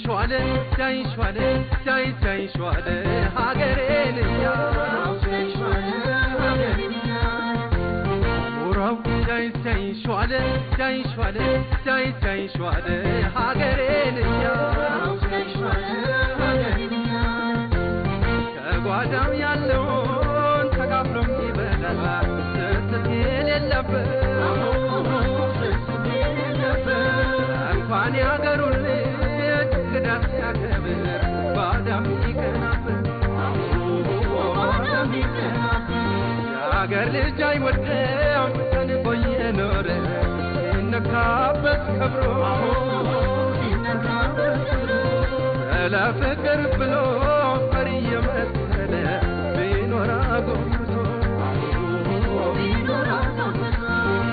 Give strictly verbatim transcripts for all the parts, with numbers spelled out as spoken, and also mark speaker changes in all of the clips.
Speaker 1: شواله جاي شواله جاي جاي شواله هاجرين يا جاي شواله هاجرين وراو جاي جاي شواله جاي شواله جاي جاي شواله هاجرين يا جاي شواله هاجرين كقادم يالون تقابلهم يبلغ ستكيل اللبه انقاني اقروا الليل قدام يكبر بعدم يكنافر بعدم يكنافر يا اقر لجاي ودام تنقوي نوره انك عبس كبرو انك عبس كبرو لا فكر بلو قرية مسألة بينورا قمسو بينورا قمسو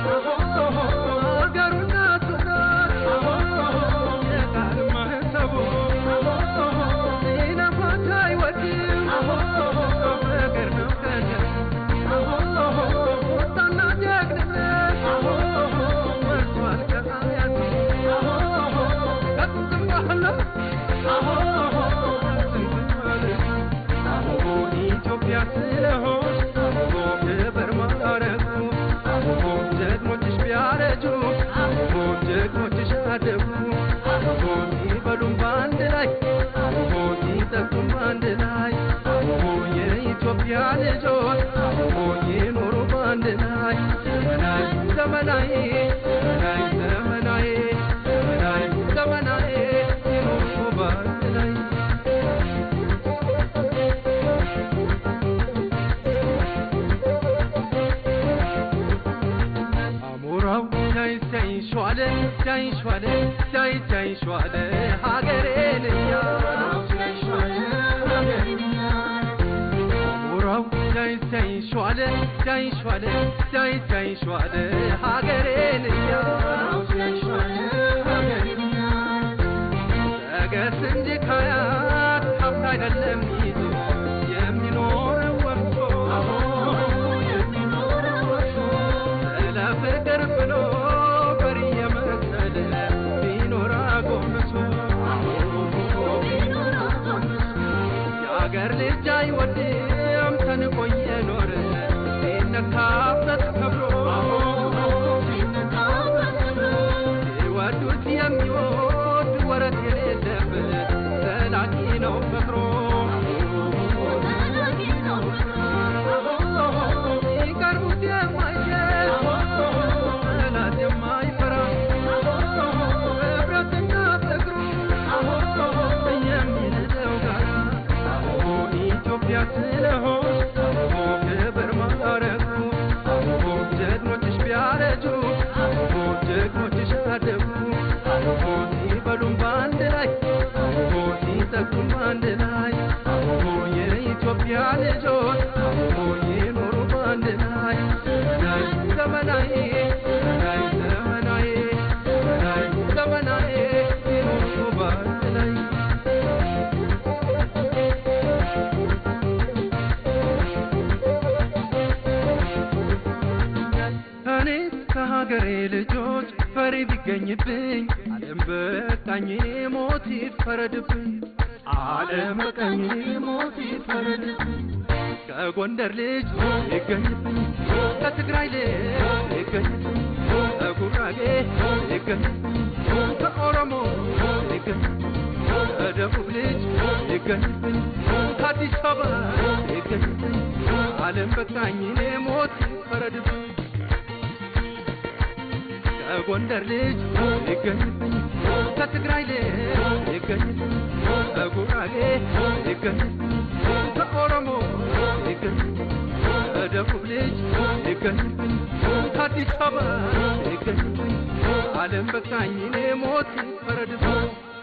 Speaker 1: جاي شواله جاي جاي شواله هاجرين يا جاي شواله هاجرين وراو جاي جاي شواله جاي شواله جاي جاي شواله هاجرين يا جاي شواله هاجرين اجس عندك حياه حبايب اللميزو يمنور وقفو يمنور وقفو لا فكر بلو اگر لجاي وديم تنقوي نور انك عبس كبرو انك عبس كبرو ودوت يميود ورد يلدب سلاكي نو فكرو سلاكي نو فكرو يقربوت يمايجي سلاك يماي فرا ابرتنا فكرو يمين دوغارا ኢትዮጵያ ስለሆን ክብር ማረጉ ጀግኖችሽ ቢያረጁ ጀግኖችሽ አደጉ ይበሉም በአንድ ላይ ይጠቁም በአንድ ላይ የኢትዮጵያ ልጆች ይኖሩ በአንድ ላይ ዘመናዊ ዘመናዊ ዘመናዊ ዘመናዊ ይኖሩ በአንድ ላይ ሀገሬ ልጆች ፈሪ ቢገኝብኝ ዓለም በቃኝ ሞት ይፈረድብኝ ዓለም በቃኝ ሞት ይፈረድብኝ ከጎንደር ልጅ ይገኝብኝ ከትግራይ ልጅ ይገኝብኝ ከጉራጌ ይገኝብኝ ከኦሮሞ ይገኝብኝ ከደቡብ ልጅ ይገኝብኝ ከአዲስ አበባ ይገኝብኝ ዓለም በቃኝ ሞት ይፈረድብኝ ከጎንደር ልጅ ይገኝብኝ ከትግራይ ልጅ ይገኝብኝ ከጉራጌ ይገኝብኝ ከኦሮሞ ይገኝብኝ ከደቡብ ልጅ ይገኝብኝ ከአዲስ አበባ ይገኝብኝ ዓለም በቃኝ ሞት ይፈረድብኝ